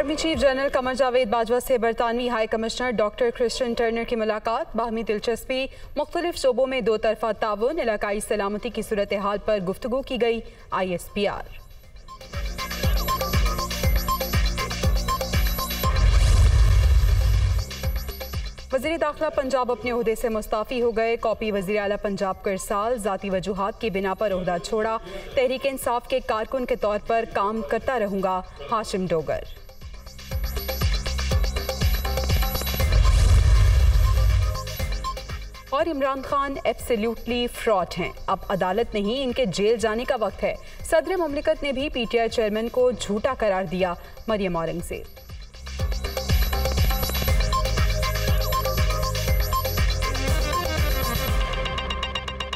Army chief general Qamar Javed Bajwa से बरतानवी high commissioner doctor Christian Turner की मुलाकात। बाहमी दिलचस्पी, मुख्तलिफ शोबों में दो तरफा ताउन, इलाकाई सलामती की सूरत हाल पर गुफ्तगू की गई। ISPR। वज़ीर दाखिला पंजाब अपने ओहदे से मुस्ताफ़ी हो गए। कॉपी वज़ीर आला पंजाब को इरसाल, ज़ाती वजूहात की बिना पर ओहदा छोड़ा। तहरीक इंसाफ के कारकुन के तौर पर काम करता रहूँगा, हाशिम डोगर। और इमरान खान एब्सोल्युटली फ्रॉड हैं, अब अदालत नहीं इनके जेल जाने का वक्त है। सदर मुमलिकत ने भी PTI चेयरमैन को झूठा करार दिया। मरियम औरंगज़ेब।